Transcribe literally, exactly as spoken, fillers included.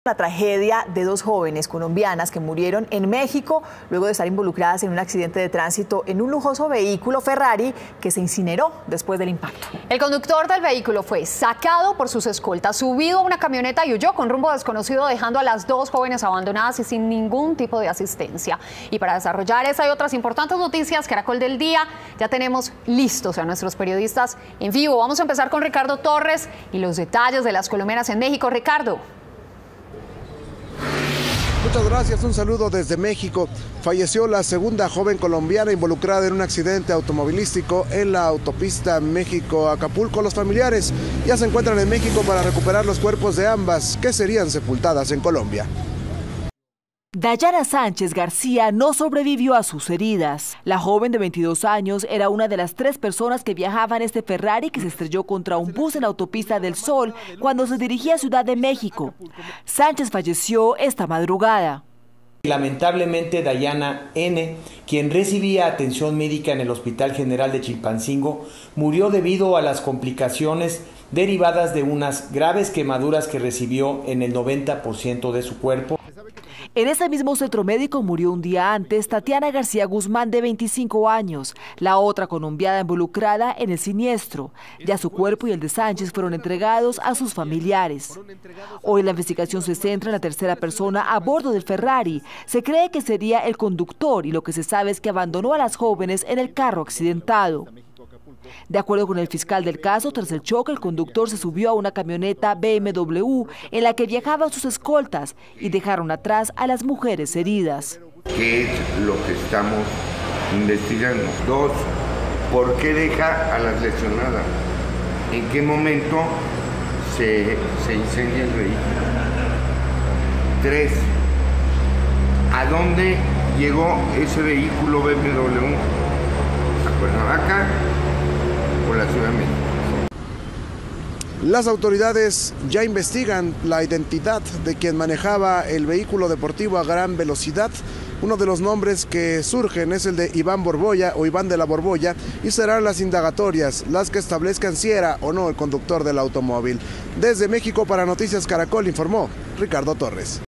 La tragedia de dos jóvenes colombianas que murieron en México luego de estar involucradas en un accidente de tránsito en un lujoso vehículo Ferrari que se incineró después del impacto. El conductor del vehículo fue sacado por sus escoltas, subido a una camioneta y huyó con rumbo desconocido, dejando a las dos jóvenes abandonadas y sin ningún tipo de asistencia. Y para desarrollar esa y otras importantes noticias, Caracol del Día, ya tenemos listos a nuestros periodistas en vivo. Vamos a empezar con Ricardo Torres y los detalles de las colombianas en México. Ricardo. Muchas gracias, un saludo desde México. Falleció la segunda joven colombiana involucrada en un accidente automovilístico en la autopista México-Acapulco. Los familiares ya se encuentran en México para recuperar los cuerpos de ambas que serían sepultadas en Colombia. Dayana Sánchez García no sobrevivió a sus heridas. La joven de veintidós años era una de las tres personas que viajaban en este Ferrari que se estrelló contra un bus en la autopista del Sol cuando se dirigía a Ciudad de México. Sánchez falleció esta madrugada. Lamentablemente, Dayana N., quien recibía atención médica en el Hospital General de Chilpancingo, murió debido a las complicaciones derivadas de unas graves quemaduras que recibió en el noventa por ciento de su cuerpo. En ese mismo centro médico murió un día antes Tatiana García Guzmán, de veinticinco años, la otra colombiana involucrada en el siniestro. Ya su cuerpo y el de Sánchez fueron entregados a sus familiares. Hoy la investigación se centra en la tercera persona a bordo del Ferrari. Se cree que sería el conductor y lo que se sabe es que abandonó a las jóvenes en el carro accidentado. De acuerdo con el fiscal del caso, tras el choque, el conductor se subió a una camioneta B M W en la que viajaban sus escoltas y dejaron atrás a las mujeres heridas. ¿Qué es lo que estamos investigando? Dos, ¿por qué deja a las lesionadas? ¿En qué momento se, se incendia el vehículo? Tres, ¿a dónde llegó ese vehículo B M W? ¿A Cuernavaca o la Ciudad de México? Las autoridades ya investigan la identidad de quien manejaba el vehículo deportivo a gran velocidad. Uno de los nombres que surgen es el de Iván Borbolla o Iván de la Borbolla, y serán las indagatorias las que establezcan si era o no el conductor del automóvil. Desde México para Noticias Caracol informó Ricardo Torres.